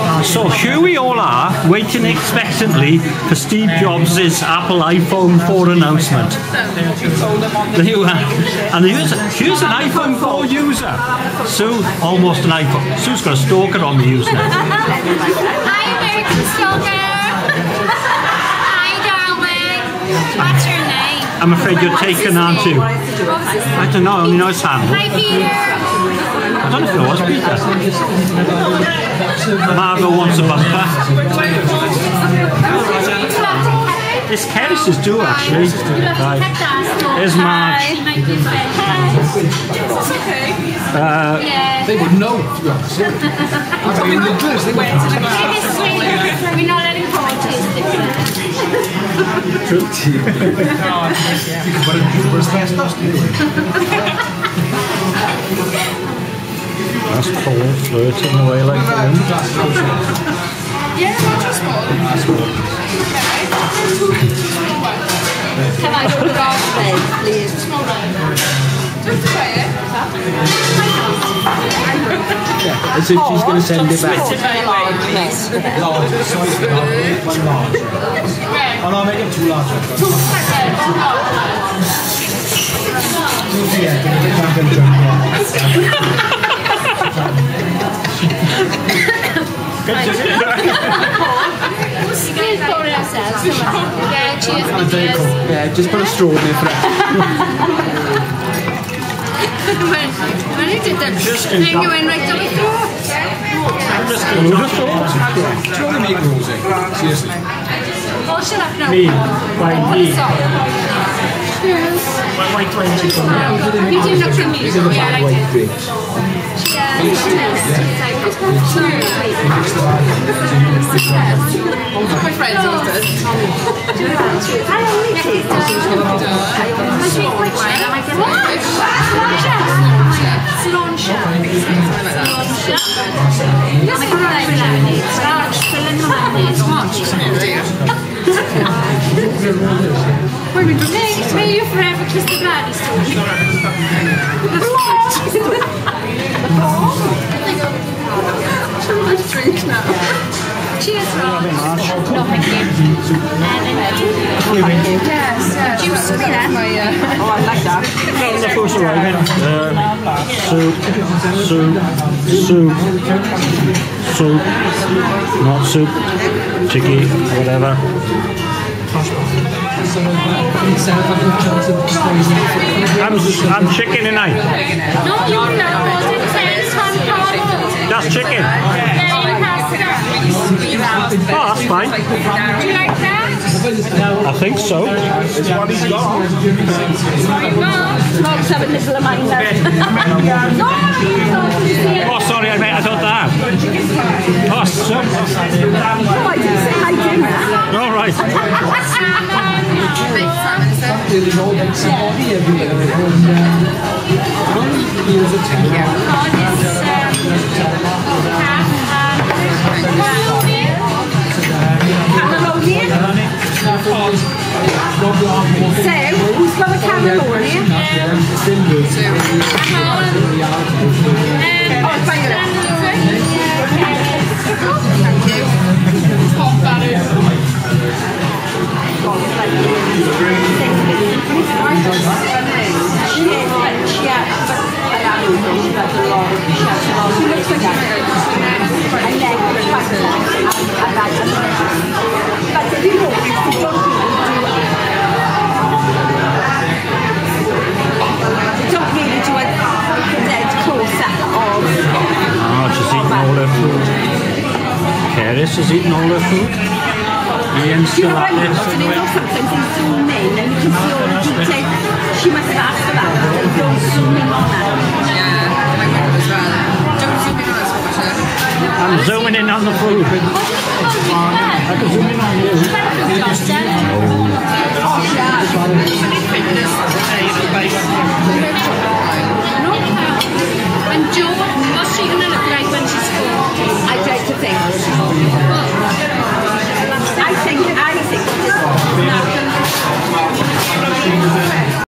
So here we all are, waiting expectantly for Steve Jobs' Apple iPhone 4 announcement. There you are. And here's an iPhone 4 user. Sue, almost an iPhone. Sue's got a stalker on the Usenet. Hi, American Stalker. Hi, darling. What's your name? I'm afraid you're taken, aren't you? I don't know, I mean, it's handled. Hi, Peter. I don't know if it was Peter. Margot wants a bumper. This Keris is due, actually. Right. There's Marge. They would know, to be honest. I mean, the girls, they went to the We're not letting parties. True. That's Paul flirting away like the wind. Yeah, not small. Can I go to the golf then, please? Small round. Just try it. As if she's going to send it back. large. One large. Oh no, make it too large. Yeah, just put a straw in there for that. When I did that, then you went right to the throat. Do you want to make rules in? Seriously. Oh, shut up now. Me, by me. Yes. Why 20 from now? You do look at me. Yeah, like White drinks. my friends all does. May you forever kiss the bloody story. Let's drink now. Cheers, Rob. No, thank you. Yes, juice for that. Oh, I like that. No, of course, all right. Soup, not soup, chicky, whatever. I'm chicken tonight. No, you're not. Just chicken. Oh, that's fine. Do you like that? I think so. It's what he's got. Smokes have a little of mine there. Oh, sorry, I thought that. Oh, so. I didn't say I did. All right. There's all that somebody everywhere. Here's a 10. So, who's got a cannelloni? Keris is eating all her food. Ian's still at this. Sometimes he's zoom in and you can see all the detail. She must have asked for that. Don't zoom in on that. Yeah, my mum as well. Don't zoom in on us so much. I'm zooming in on the food. I can zoom in on you. Oh, yeah.